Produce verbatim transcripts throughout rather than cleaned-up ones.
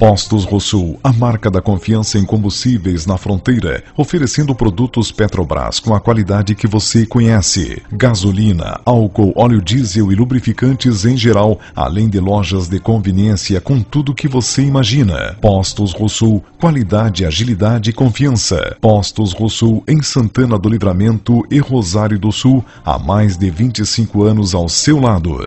Postos Rosul, a marca da confiança em combustíveis na fronteira, oferecendo produtos Petrobras com a qualidade que você conhece. Gasolina, álcool, óleo diesel e lubrificantes em geral, além de lojas de conveniência com tudo que você imagina. Postos Rosul, qualidade, agilidade e confiança. Postos Rosul em Santana do Livramento e Rosário do Sul, há mais de vinte e cinco anos ao seu lado.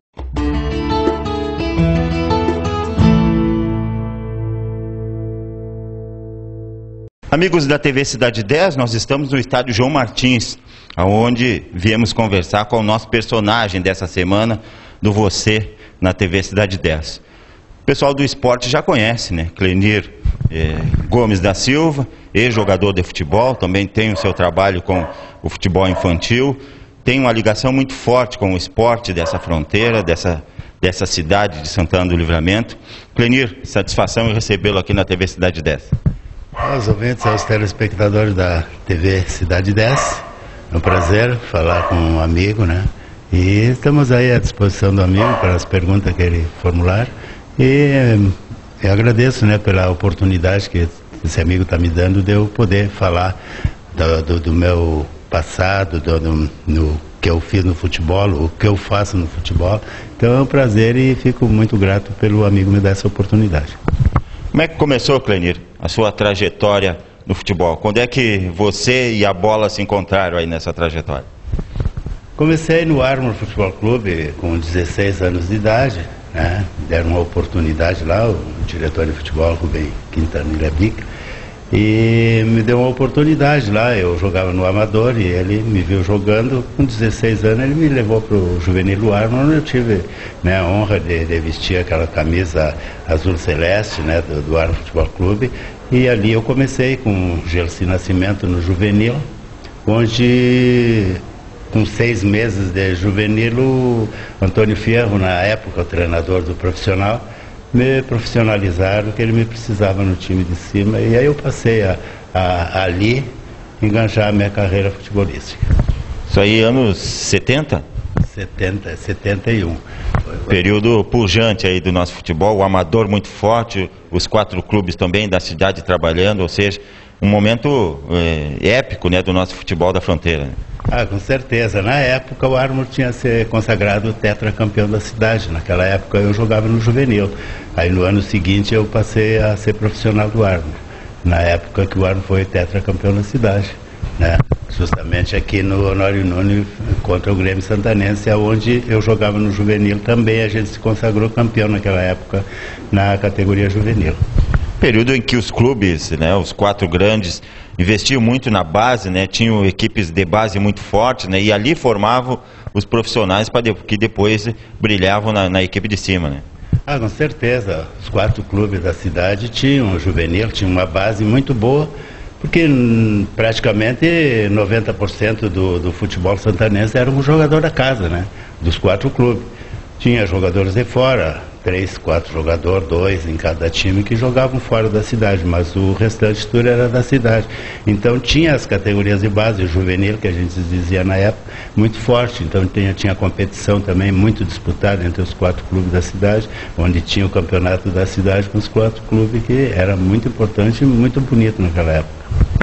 Amigos da T V Cidade dez, nós estamos no estádio João Martins, onde viemos conversar com o nosso personagem dessa semana, do Você, na T V Cidade dez. O pessoal do esporte já conhece, né? Clenir eh, Gomes da Silva, ex-jogador de futebol, também tem o seu trabalho com o futebol infantil, tem uma ligação muito forte com o esporte dessa fronteira, dessa, dessa cidade de Santana do Livramento. Clenir, satisfação em recebê-lo aqui na T V Cidade dez. Aos ouvintes, aos telespectadores da T V Cidade dez, é um prazer falar com um amigo, né? E estamos aí à disposição do amigo para as perguntas que ele formular. E eu agradeço, né, pela oportunidade que esse amigo está me dando de eu poder falar do, do, do meu passado, do, do no, que eu fiz no futebol, o que eu faço no futebol. Então é um prazer e fico muito grato pelo amigo me dar essa oportunidade. Como é que começou, Clenir, a sua trajetória no futebol? Quando é que você e a bola se encontraram aí nessa trajetória? Comecei no Armor Futebol Clube com dezesseis anos de idade, né? Deram uma oportunidade lá, o diretor de futebol, Rubem Quintanilha Bica, e me deu uma oportunidade lá. Eu jogava no Amador e ele me viu jogando. Com dezesseis anos ele me levou para o Juvenil do Armor, onde eu tive, né, a honra de, de vestir aquela camisa azul celeste, né, do, do Armor Futebol Clube. E ali eu comecei com o Gelsi Nascimento no Juvenil, onde com seis meses de juvenil o Antônio Fierro, na época o treinador do profissional, me profissionalizaram, que ele me precisava no time de cima, e aí eu passei a, a, a ali enganjar a minha carreira futebolística. Isso aí anos setenta? setenta, setenta e um. Período pujante aí do nosso futebol, o Amador muito forte, os quatro clubes também da cidade trabalhando, ou seja, um momento é, épico, né, do nosso futebol da fronteira. Ah, com certeza. Na época o Armor tinha se consagrado tetracampeão da cidade. Naquela época eu jogava no Juvenil. Aí no ano seguinte eu passei a ser profissional do Armor. Na época que o Armor foi tetracampeão da cidade, né? Justamente aqui no Honório Nunes contra o Grêmio Santanense, onde eu jogava no Juvenil também. A gente se consagrou campeão naquela época na categoria Juvenil. Período em que os clubes, né, os quatro grandes, investiam muito na base, né, tinham equipes de base muito fortes, né, e ali formavam os profissionais para de, que depois brilhavam na, na equipe de cima, né? Ah, com certeza. Os quatro clubes da cidade tinham o juvenil, tinham uma base muito boa, porque hum, praticamente noventa por cento do, do futebol santanense era um jogador da casa, né, dos quatro clubes. Tinha jogadores de fora, três, quatro jogadores, dois em cada time, que jogavam fora da cidade, mas o restante tudo era da cidade. Então tinha as categorias de base, o juvenil, que a gente dizia na época, muito forte. Então tinha, tinha competição também muito disputada entre os quatro clubes da cidade, onde tinha o campeonato da cidade com os quatro clubes, que era muito importante e muito bonito naquela época.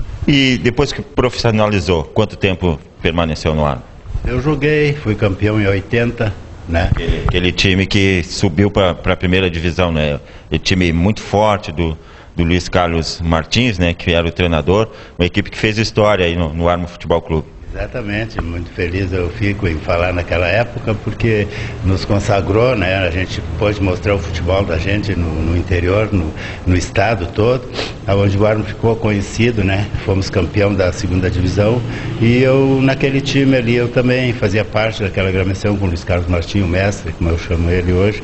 E depois que profissionalizou, quanto tempo permaneceu no ar? Eu joguei, fui campeão em oitenta, né? Aquele, aquele time que subiu para a primeira divisão, né? O time muito forte do, do Luiz Carlos Martins, né? Que era o treinador, uma equipe que fez história aí no, no Armor Futebol Clube. Exatamente, muito feliz eu fico em falar naquela época, porque nos consagrou, né? A gente pôde mostrar o futebol da gente no, no interior, no, no estado todo, onde o Armor ficou conhecido, né? Fomos campeão da segunda divisão, e eu naquele time ali eu também fazia parte daquela agremiação com o Luiz Carlos Martins, o mestre, como eu chamo ele hoje,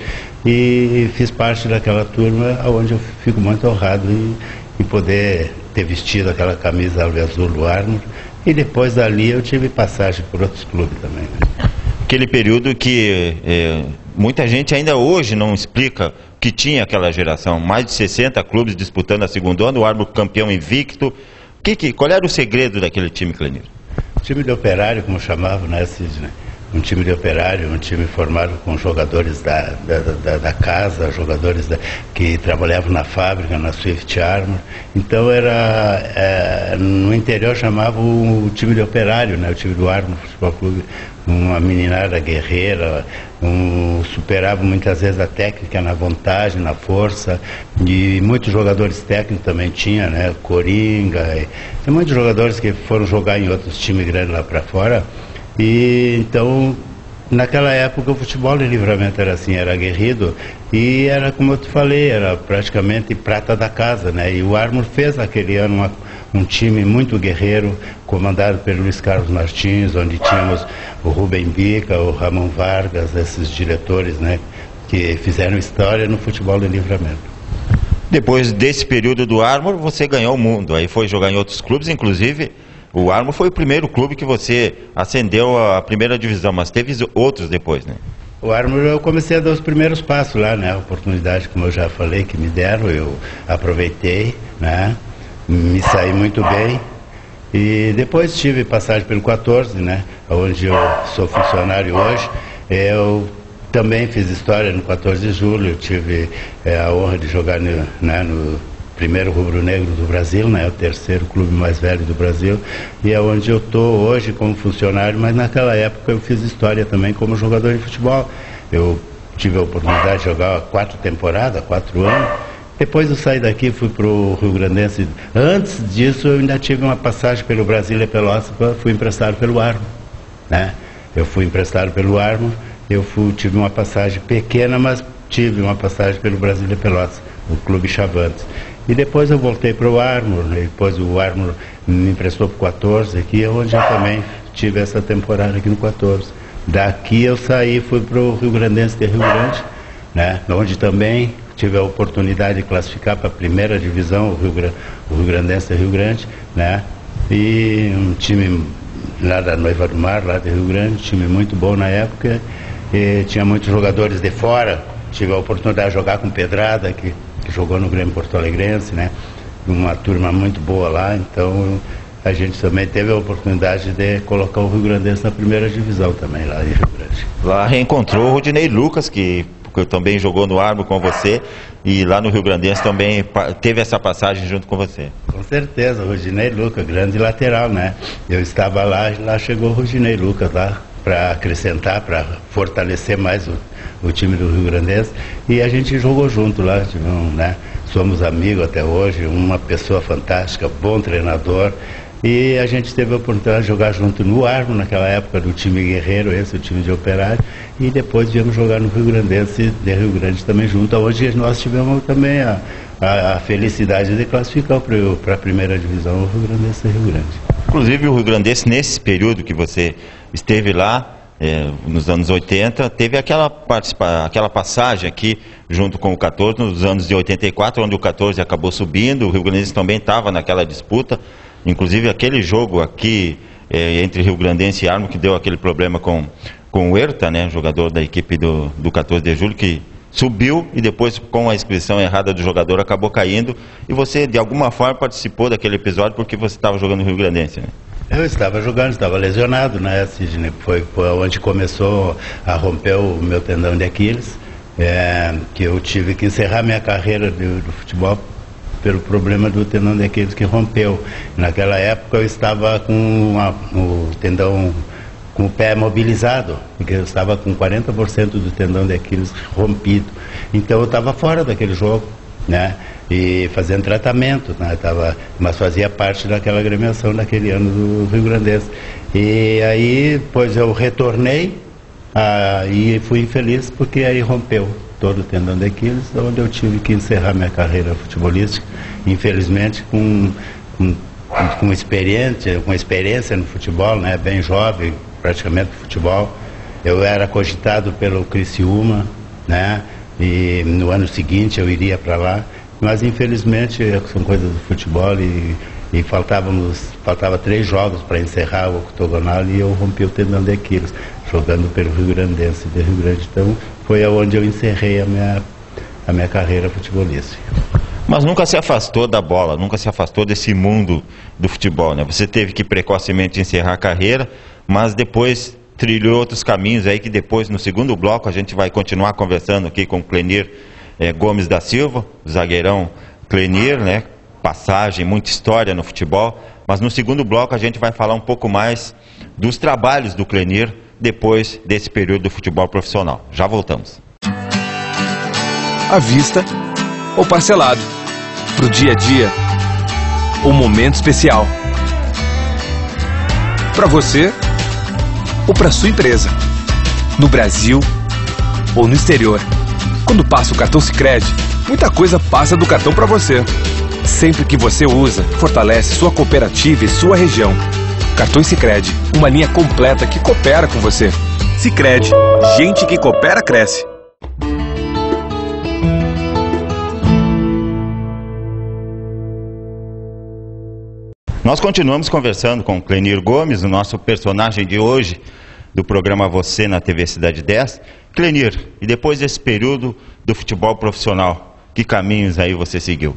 e fiz parte daquela turma onde eu fico muito honrado em, em poder ter vestido aquela camisa alvo-azul do Armor. E depois dali eu tive passagem por outros clubes também, né? Aquele período que é, muita gente ainda hoje não explica o que tinha aquela geração. Mais de sessenta clubes disputando a segunda onda, o Armor campeão invicto. Que, que, qual era o segredo daquele time, Clenir? O time de operário, como chamavam, né, Sidney? um time de Operário, um time formado com jogadores da, da, da, da casa, jogadores da, que trabalhavam na fábrica, na Swift Armor. Então era, é, no interior chamava o time de Operário, né, o time do Armor Futebol Clube, uma meninada guerreira, um, superava muitas vezes a técnica na vontade, na força, e muitos jogadores técnicos também tinha, né, Coringa, e, tem muitos jogadores que foram jogar em outros times grandes lá para fora. E então, naquela época o futebol de Livramento era assim, era aguerrido e era, como eu te falei, era praticamente prata da casa, né? E o Armor fez naquele ano uma, um time muito guerreiro, comandado pelo Luiz Carlos Martins, onde tínhamos o Rubem Bica, o Ramon Vargas, esses diretores, né, que fizeram história no futebol de Livramento. Depois desse período do Armor, você ganhou o mundo, aí foi jogar em outros clubes, inclusive o Armor foi o primeiro clube que você ascendeu à primeira divisão, mas teve outros depois, né? O Armor eu comecei a dar os primeiros passos lá, né? A oportunidade, como eu já falei, que me deram, eu aproveitei, né? Me saí muito bem. E depois tive passagem pelo quatorze, né? Onde eu sou funcionário hoje. Eu também fiz história no quatorze de julho, eu tive é, a honra de jogar no, né, no primeiro rubro-negro do Brasil, né, o terceiro clube mais velho do Brasil, e é onde eu estou hoje como funcionário, mas naquela época eu fiz história também como jogador de futebol. Eu tive a oportunidade de jogar quatro temporadas, quatro anos, depois eu saí daqui e fui para o Rio Grandense. Antes disso eu ainda tive uma passagem pelo Brasília e Pelotas, fui emprestado pelo Armor, né? Eu fui emprestado pelo Armor, eu fui, tive uma passagem pequena, mas tive uma passagem pelo Brasília e Pelotas, o Clube Chavantes. E depois eu voltei para o Armor, né? Depois o Armor me emprestou para o quatorze aqui, onde eu também tive essa temporada aqui no quatorze. Daqui eu saí e fui para o Rio Grandense de Rio Grande, né? Onde também tive a oportunidade de classificar para a primeira divisão, o Rio, o Rio Grandense de Rio Grande, né? E um time lá da Noiva do Mar, lá de Rio Grande, um time muito bom na época, e tinha muitos jogadores de fora. Tive a oportunidade de jogar com Pedrada, que, que jogou no Grêmio Porto Alegrense, né? Uma turma muito boa lá, então a gente também teve a oportunidade de colocar o Rio Grandense na primeira divisão também, lá em Rio Grande. Lá reencontrou o Rudinei Lucas, que, que também jogou no Armor com você, e lá no Rio Grandense também teve essa passagem junto com você. Com certeza, o Rudinei Lucas, grande lateral, né? Eu estava lá e lá chegou o Rudinei Lucas lá, para acrescentar, para fortalecer mais o, o time do Rio Grandense, e a gente jogou junto lá, tivemos, né? Somos amigos até hoje, uma pessoa fantástica, bom treinador, e a gente teve a oportunidade de jogar junto no Armor, naquela época do time guerreiro, esse o time de Operário, e depois viemos jogar no Rio Grandense de Rio Grande também junto, onde nós tivemos também a, a, a felicidade de classificar para a primeira divisão o Rio Grandense de Rio Grande. Inclusive o Rio Grandense, nesse período que você esteve lá, é, nos anos oitenta, teve aquela, participa aquela passagem aqui junto com o quatorze, nos anos de oitenta e quatro, onde o quatorze acabou subindo, o Rio Grandense também estava naquela disputa, inclusive aquele jogo aqui é, entre Rio Grandense e Armor, que deu aquele problema com, com o Herta, né, jogador da equipe do, do quatorze de julho, que subiu e depois, com a inscrição errada do jogador, acabou caindo. E você, de alguma forma, participou daquele episódio porque você estava jogando no Rio Grandense, né? Eu estava jogando, estava lesionado, né, Sidney? Foi, foi onde começou a romper o meu tendão de Aquiles, é, que eu tive que encerrar minha carreira do, do futebol pelo problema do tendão de Aquiles que rompeu. Naquela época eu estava com uma, o tendão, com o pé mobilizado, porque eu estava com quarenta por cento do tendão de Aquiles rompido. Então eu estava fora daquele jogo, né? E fazendo tratamento, né? Tava, mas fazia parte daquela agremiação naquele ano do Rio Grandense. E aí, pois eu retornei ah, e fui infeliz porque aí rompeu todo o tendão de Aquiles, onde eu tive que encerrar minha carreira futebolística, infelizmente com, com, com, experiência, com experiência no futebol, né? Bem jovem, praticamente no futebol. Eu era cogitado pelo Criciúma, né? E no ano seguinte eu iria para lá, mas infelizmente são coisas do futebol e, e faltávamos, faltava três jogos para encerrar o octogonal e eu rompi o tendão de Aquiles, jogando pelo Rio Grandense de Rio Grande. Então foi aonde eu encerrei a minha, a minha carreira futebolística. Mas nunca se afastou da bola, nunca se afastou desse mundo do futebol, né? Você teve que precocemente encerrar a carreira, mas depois trilhou outros caminhos aí que depois, no segundo bloco, a gente vai continuar conversando aqui com o Clenir eh, Gomes da Silva, zagueirão Clenir, né? Passagem, muita história no futebol, mas no segundo bloco a gente vai falar um pouco mais dos trabalhos do Clenir depois desse período do futebol profissional. Já voltamos. À vista ou parcelado, pro dia a dia ou momento especial, para você ou para sua empresa, no Brasil ou no exterior. Quando passa o cartão Sicredi, muita coisa passa do cartão para você. Sempre que você usa, fortalece sua cooperativa e sua região. Cartões Sicredi, uma linha completa que coopera com você. Sicredi, gente que coopera cresce. Nós continuamos conversando com o Clenir Gomes, o nosso personagem de hoje do programa Você na T V Cidade dez. Clenir, e depois desse período do futebol profissional, que caminhos aí você seguiu?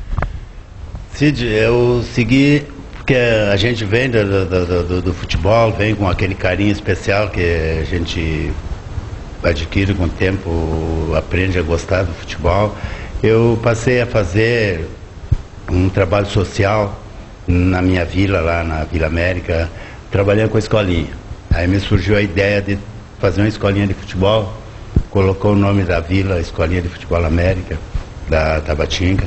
Cid, eu segui porque a gente vem do, do, do, do futebol, vem com aquele carinho especial que a gente adquire com o tempo, aprende a gostar do futebol. Eu passei a fazer um trabalho social na minha vila, lá na Vila América, trabalhando com a escolinha. Aí me surgiu a ideia de fazer uma escolinha de futebol, colocou o nome da vila, Escolinha de Futebol América, da Tabatinga,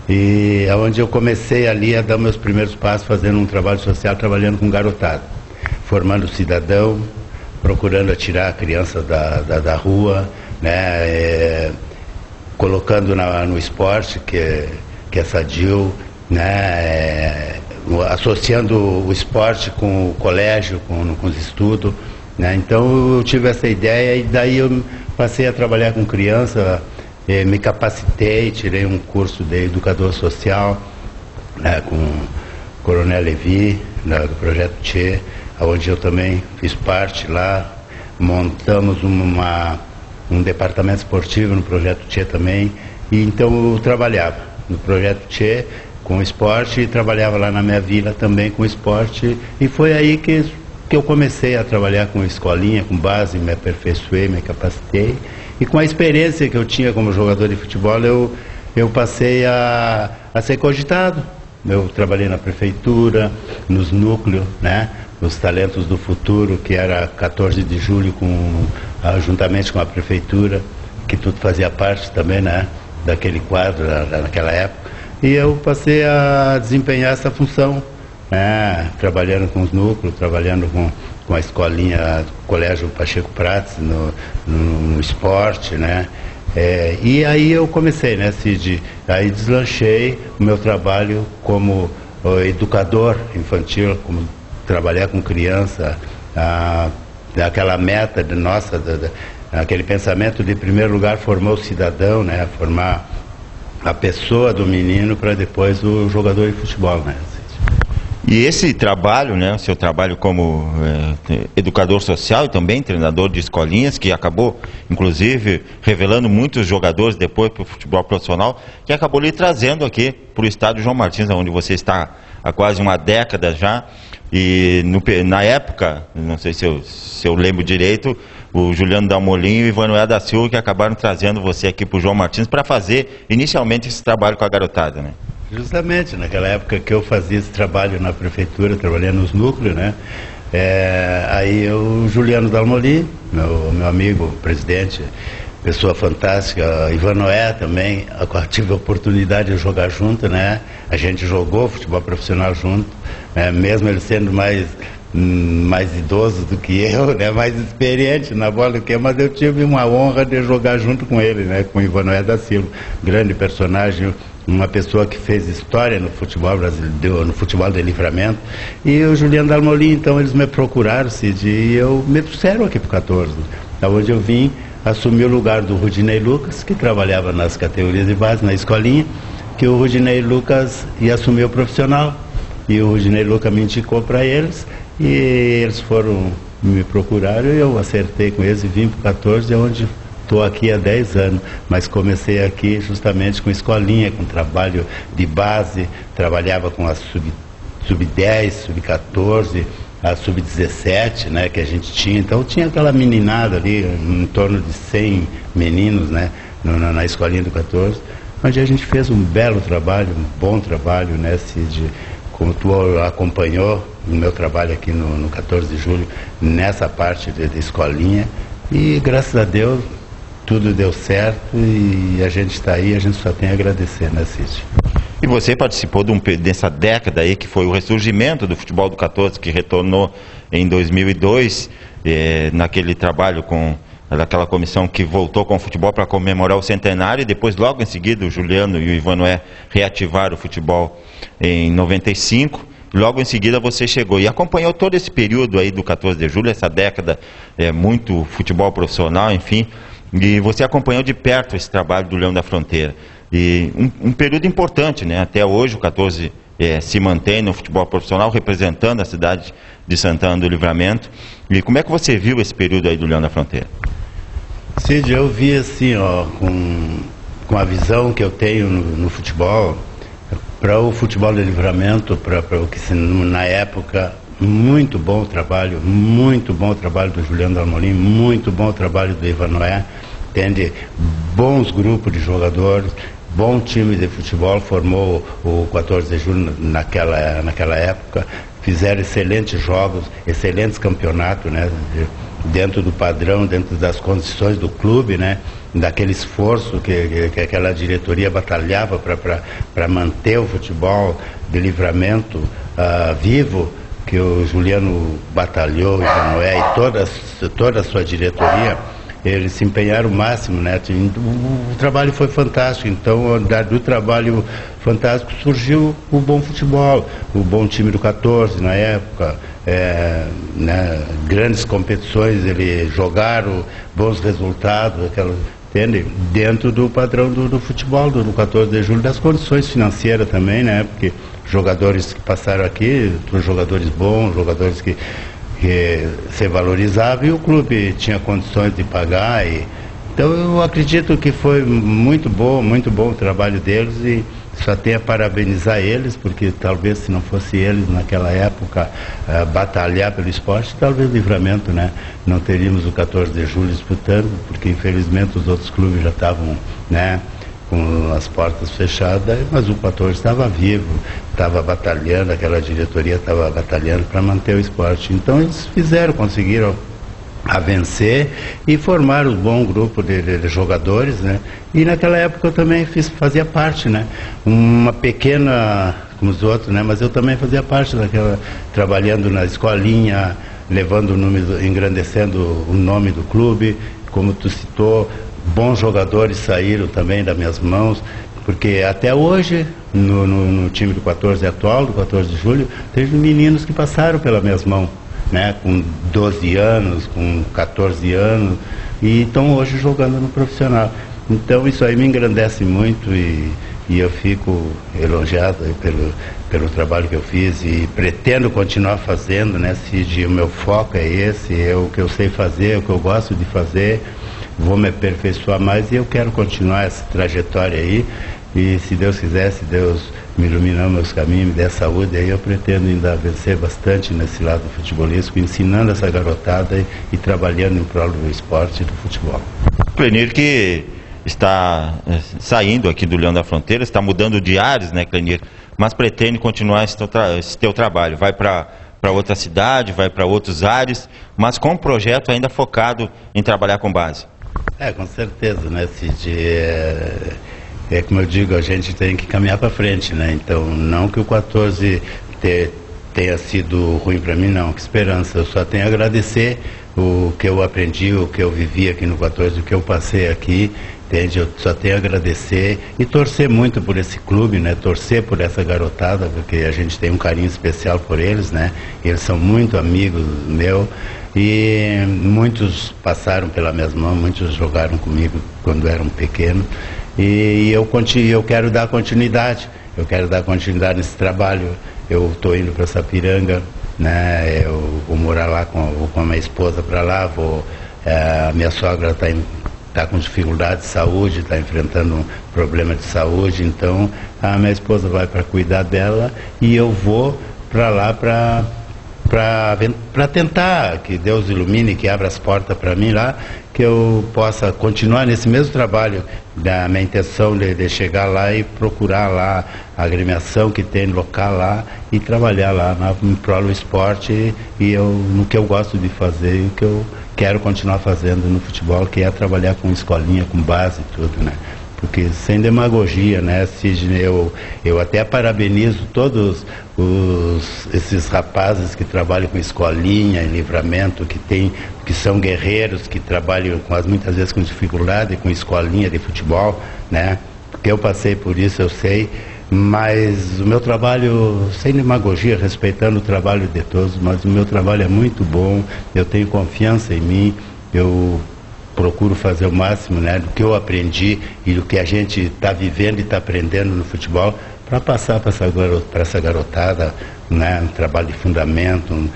e onde eu comecei ali a dar meus primeiros passos, fazendo um trabalho social, trabalhando com garotada, formando cidadão, procurando atirar a criança da, da, da rua, né, é, colocando na, no esporte, que, que é sadio, né, é, associando o esporte com o colégio, com, com os estudos, né. Então eu tive essa ideia e daí eu passei a trabalhar com criança, eh, me capacitei, tirei um curso de educador social, né, com o Coronel Levi, né, do Projeto Tchê, onde eu também fiz parte lá, montamos uma, um departamento esportivo no Projeto Tchê também, e então eu trabalhava no Projeto Tchê com esporte e trabalhava lá na minha vila também com esporte, e foi aí que, que eu comecei a trabalhar com escolinha, com base, me aperfeiçoei, me capacitei, e com a experiência que eu tinha como jogador de futebol, eu, eu passei a, a ser cogitado. Eu trabalhei na prefeitura, nos núcleos, né, nos Talentos do Futuro, que era quatorze de julho, com, juntamente com a prefeitura, que tudo fazia parte também, né, daquele quadro, naquela época. E eu passei a desempenhar essa função, né, trabalhando com os núcleos, trabalhando com, com a escolinha, Colégio Pacheco Prats, no, no, no esporte, né. É, e aí eu comecei, né, Cid, aí deslanchei o meu trabalho como ó, educador infantil, como trabalhar com criança, a, aquela meta de nossa, da, da, aquele pensamento de, em primeiro lugar, formar o cidadão, né, formar a pessoa do menino para depois o jogador de futebol, né. E esse trabalho, né, o seu trabalho como é, educador social e também treinador de escolinhas, que acabou, inclusive, revelando muitos jogadores depois para o futebol profissional, que acabou lhe trazendo aqui para o estádio João Martins, onde você está há quase uma década já. E no, na época, não sei se eu, se eu lembro direito, o Juliano Dalmolin e o Ivanoel da Silva que acabaram trazendo você aqui para o João Martins para fazer inicialmente esse trabalho com a garotada, né? Justamente, naquela época que eu fazia esse trabalho na prefeitura, trabalhando nos núcleos, né? É, aí o Juliano Dalmolin, meu, meu amigo, presidente, pessoa fantástica, Ivanoé também, a qual tive a oportunidade de jogar junto, né? A gente jogou futebol profissional junto, né? Mesmo ele sendo mais, mais idoso do que eu, né? Mais experiente na bola do que eu, mas eu tive uma honra de jogar junto com ele, né? Com o Ivanoé da Silva, grande personagem, uma pessoa que fez história no futebol brasileiro, no futebol de Livramento, e o Juliano Dalmolin. Então eles me procuraram, Cid, e eu me trouxeram aqui para o quatorze, onde eu vim assumir o lugar do Rudinei Lucas, que trabalhava nas categorias de base, na escolinha, que o Rudinei Lucas ia assumir o profissional, e o Rudinei Lucas me indicou para eles, e eles foram me procurar, e eu acertei com eles e vim para o quatorze, onde estou aqui há dez anos, mas comecei aqui justamente com escolinha, com trabalho de base, trabalhava com a sub, sub dez, sub quatorze, a sub dezessete, né, que a gente tinha. Então tinha aquela meninada ali, em torno de cem meninos, né, na, na escolinha do quatorze, onde a gente fez um belo trabalho, um bom trabalho, né, Cid, como tu acompanhou o meu trabalho aqui no, no quatorze de julho, nessa parte de, de escolinha, e graças a Deus tudo deu certo e a gente está aí, a gente só tem a agradecer, né, Cid? E você participou de um, dessa década aí, que foi o ressurgimento do futebol do quatorze, que retornou em dois mil e dois, eh, naquele trabalho com aquela comissão que voltou com o futebol para comemorar o centenário, e depois, logo em seguida, o Juliano e o Ivanoé reativaram o futebol em noventa e cinco. Logo em seguida você chegou e acompanhou todo esse período aí do quatorze de julho, essa década, é, muito futebol profissional, enfim, e você acompanhou de perto esse trabalho do Leão da Fronteira. E um, um período importante, né? Até hoje o quatorze é, se mantém no futebol profissional, representando a cidade de Santana do Livramento. E como é que você viu esse período aí do Leão da Fronteira? Cid, eu vi assim, ó, com, com a visão que eu tenho no, no futebol, para o futebol do Livramento, para o que na época, muito bom trabalho, muito bom trabalho do Juliano Dalmolin, muito bom trabalho do Ivanoé, entende? Bons grupos de jogadores, bom time de futebol, formou o quatorze de julho naquela, naquela época, fizeram excelentes jogos, excelentes campeonatos, né? Dentro do padrão, dentro das condições do clube, né? Daquele esforço que, que, que aquela diretoria batalhava para manter o futebol de Livramento uh, vivo, que o Juliano batalhou, o Ivanoé e toda, toda a sua diretoria. Eles se empenharam o máximo, né? O, o trabalho foi fantástico. Então, do trabalho fantástico surgiu o bom futebol, o bom time do quatorze na época, é, né? Grandes competições, eles jogaram bons resultados, aquela, entende? Dentro do padrão do, do futebol do, do quatorze de julho, das condições financeiras também, né? Porque jogadores que passaram aqui, jogadores bons, jogadores que que se valorizava e o clube tinha condições de pagar. E, então eu acredito que foi muito bom, muito bom o trabalho deles e só tenho a parabenizar eles, porque talvez se não fosse eles naquela época uh, batalhar pelo esporte, talvez Livramento, né, não teríamos o quatorze de julho disputando, porque infelizmente os outros clubes já estavam, né, com as portas fechadas, mas o quatorze estava vivo, estava batalhando, aquela diretoria estava batalhando para manter o esporte. Então eles fizeram, conseguiram a vencer e formaram um bom grupo de, de, de jogadores, né? E naquela época eu também fiz, fazia parte, né? Uma pequena, como os outros, né? Mas eu também fazia parte daquela, trabalhando na escolinha, levando o nome, engrandecendo o nome do clube, como tu citou. Bons jogadores saíram também das minhas mãos, porque até hoje, no, no, no time do quatorze atual, do quatorze de julho, teve meninos que passaram pelas minhas mãos, né, com doze anos, com quatorze anos, e estão hoje jogando no profissional. Então isso aí me engrandece muito e, e eu fico elogiado pelo, pelo trabalho que eu fiz e pretendo continuar fazendo, né, Cid, o meu foco é esse, é o que eu sei fazer, é o que eu gosto de fazer. Vou me aperfeiçoar mais e eu quero continuar essa trajetória aí. E se Deus quiser, se Deus me iluminar meus caminhos, me der saúde, aí eu pretendo ainda vencer bastante nesse lado futebolístico, ensinando essa garotada e, e trabalhando em prol do esporte e do futebol. Clenir, que está é, saindo aqui do Leão da Fronteira, está mudando de ares, né, Clenir? Mas pretende continuar esse teu, tra esse teu trabalho. Vai para para outra cidade, vai para outros ares, mas com um projeto ainda focado em trabalhar com base. É, com certeza, né, Cid? É, é como eu digo, a gente tem que caminhar para frente, né? Então, não que o quatorze te, tenha sido ruim para mim, não, que esperança. Eu só tenho a agradecer o que eu aprendi, o que eu vivi aqui no quatorze, o que eu passei aqui, entende? Eu só tenho a agradecer e torcer muito por esse clube, né? Torcer por essa garotada, porque a gente tem um carinho especial por eles, né? Eles são muito amigos meus. E muitos passaram pela minhas mãos, muitos jogaram comigo quando eram pequenos. E eu, eu quero dar continuidade, eu quero dar continuidade nesse trabalho. Eu estou indo para Sapiranga, né? Eu vou morar lá com, vou com a minha esposa para lá, vou, é, a minha sogra está tá com dificuldade de saúde, está enfrentando um problema de saúde, então a minha esposa vai para cuidar dela e eu vou para lá para para tentar que Deus ilumine, que abra as portas para mim lá, que eu possa continuar nesse mesmo trabalho. Da minha intenção de, de chegar lá e procurar lá a agremiação que tem local lá e trabalhar lá na, em prol do esporte e eu, no que eu gosto de fazer e o que eu quero continuar fazendo no futebol, que é trabalhar com escolinha, com base e tudo, né? Porque sem demagogia, né, Sidney, eu, eu até parabenizo todos os, esses rapazes que trabalham com escolinha em Livramento, que, tem, que são guerreiros, que trabalham com as, muitas vezes com dificuldade, com escolinha de futebol, né, porque eu passei por isso, eu sei, mas o meu trabalho, sem demagogia, respeitando o trabalho de todos, mas o meu trabalho é muito bom, eu tenho confiança em mim, eu procuro fazer o máximo, né, do que eu aprendi e do que a gente está vivendo e está aprendendo no futebol para passar para essa, garota, essa garotada, né, um trabalho de fundamento, um,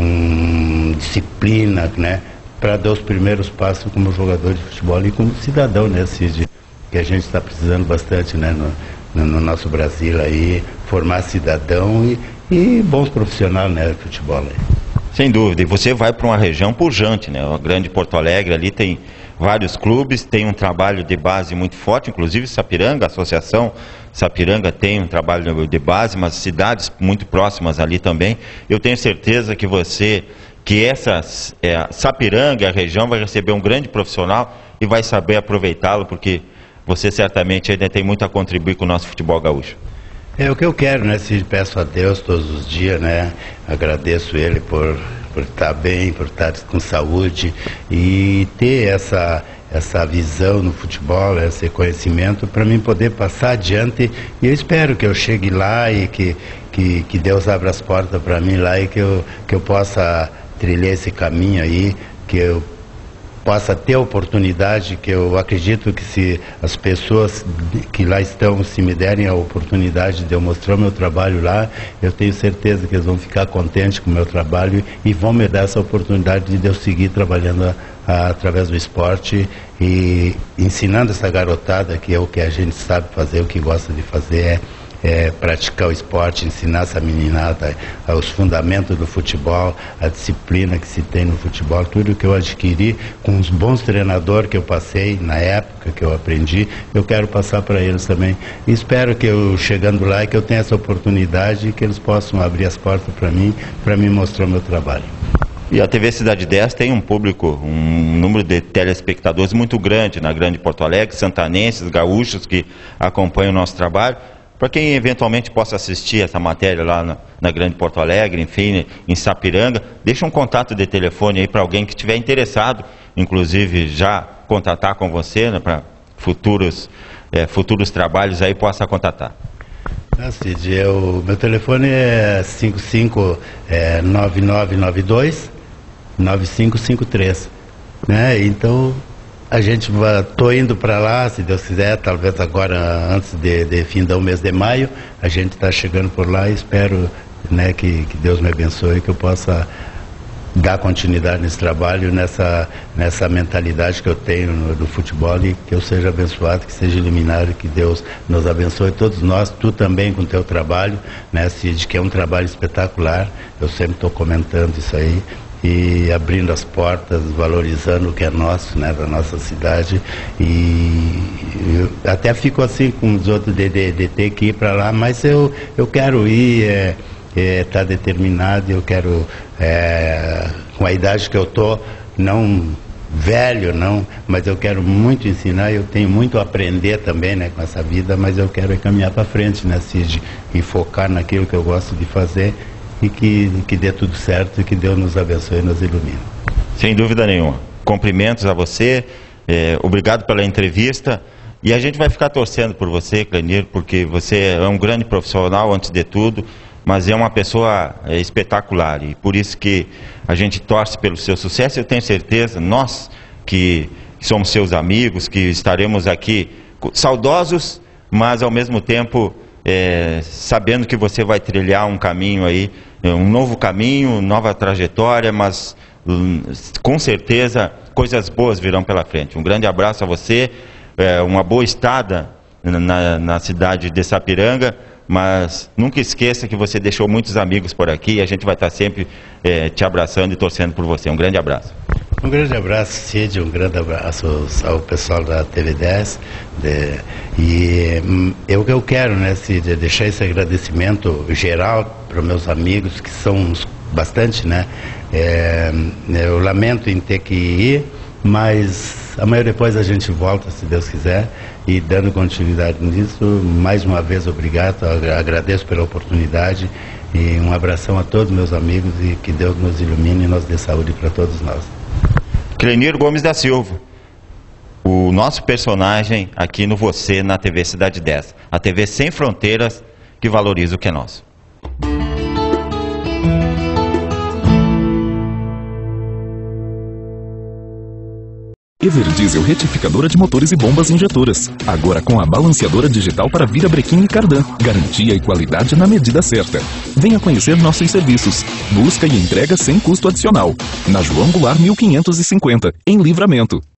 um disciplina, né, para dar os primeiros passos como jogador de futebol e como cidadão, né, Cid, que a gente está precisando bastante, né, no, no, no nosso Brasil aí, formar cidadão e, e bons profissionais, né, de futebol aí. Sem dúvida, e você vai para uma região pujante, né? A grande Porto Alegre ali tem vários clubes, tem um trabalho de base muito forte, inclusive Sapiranga, a Associação Sapiranga tem um trabalho de base, mas cidades muito próximas ali também. Eu tenho certeza que você, que essa é, Sapiranga, a região, vai receber um grande profissional e vai saber aproveitá-lo, porque você certamente ainda tem muito a contribuir com o nosso futebol gaúcho. É o que eu quero, né, Cid? Peço a Deus todos os dias, né? Agradeço Ele por, por estar bem, por estar com saúde e ter essa, essa visão no futebol, esse conhecimento para mim poder passar adiante. E eu espero que eu chegue lá e que, que, que Deus abra as portas para mim lá e que eu, que eu possa trilhar esse caminho aí, que eu possa ter a oportunidade, que eu acredito que se as pessoas que lá estão, se me derem a oportunidade de eu mostrar o meu trabalho lá, eu tenho certeza que eles vão ficar contentes com o meu trabalho e vão me dar essa oportunidade de eu seguir trabalhando a, a, através do esporte e ensinando essa garotada, que é o que a gente sabe fazer, o que gosta de fazer, é É, praticar o esporte, ensinar essa meninada os fundamentos do futebol, a disciplina que se tem no futebol, tudo que eu adquiri com os bons treinadores que eu passei na época, que eu aprendi, eu quero passar para eles também. E espero que eu, chegando lá, que eu tenha essa oportunidade e que eles possam abrir as portas para mim, para me mostrar o meu trabalho. E a T V Cidade dez tem um público, um número de telespectadores muito grande na grande Porto Alegre, santanenses, gaúchos que acompanham o nosso trabalho. Para quem eventualmente possa assistir essa matéria lá na, na grande Porto Alegre, enfim, em Sapiranga, deixa um contato de telefone aí para alguém que estiver interessado, inclusive já contatar com você, né, para futuros, é, futuros trabalhos aí possa contatar. Ah, Cid, eu, meu telefone é cinco cinco nove nove nove dois nove cinco cinco três, né? Então a gente vai, tô indo para lá, se Deus quiser, talvez agora antes de, de fim do mês de maio, a gente está chegando por lá e espero, né, que, que Deus me abençoe, que eu possa dar continuidade nesse trabalho, nessa, nessa mentalidade que eu tenho no, do futebol e que eu seja abençoado, que seja iluminado, que Deus nos abençoe, todos nós, tu também com o teu trabalho, né, Cid, que é um trabalho espetacular, eu sempre estou comentando isso aí, e abrindo as portas, valorizando o que é nosso, né, da nossa cidade, e eu até fico assim com os outros de, de, de ter que ir para lá, mas eu, eu quero ir, é, é, tá determinado, eu quero, é, com a idade que eu tô, não velho não, mas eu quero muito ensinar, eu tenho muito a aprender também, né, com essa vida, mas eu quero caminhar para frente, né, Cid, e focar naquilo que eu gosto de fazer, e que, que dê tudo certo e que Deus nos abençoe e nos ilumine. Sem dúvida nenhuma. Cumprimentos a você, é, obrigado pela entrevista e a gente vai ficar torcendo por você, Clenir, porque você é um grande profissional antes de tudo, mas é uma pessoa é, espetacular e por isso que a gente torce pelo seu sucesso. Eu tenho certeza, nós que somos seus amigos, que estaremos aqui saudosos, mas ao mesmo tempo É, sabendo que você vai trilhar um caminho aí, um novo caminho, nova trajetória, mas hum, com certeza coisas boas virão pela frente. Um grande abraço a você, é, uma boa estada na, na cidade de Sapiranga, mas nunca esqueça que você deixou muitos amigos por aqui e a gente vai estar sempre é, te abraçando e torcendo por você. Um grande abraço. Um grande abraço, Cid, um grande abraço ao pessoal da T V dez. De, e eu que eu quero, né, Cid, deixar esse agradecimento geral para os meus amigos, que são bastante, né? É, eu lamento em ter que ir, mas amanhã depois a gente volta, se Deus quiser, e dando continuidade nisso, mais uma vez obrigado, agradeço pela oportunidade e um abração a todos meus amigos e que Deus nos ilumine e nos dê saúde para todos nós. Clenir Gomes da Silva, o nosso personagem aqui no Você, na T V Cidade dez, a T V sem fronteiras que valoriza o que é nosso. Everdiesel retificadora de motores e bombas injetoras. Agora com a balanceadora digital para Virabrequim e Cardan. Garantia e qualidade na medida certa. Venha conhecer nossos serviços. Busca e entrega sem custo adicional. Na João Goulart mil quinhentos e cinquenta, em Livramento.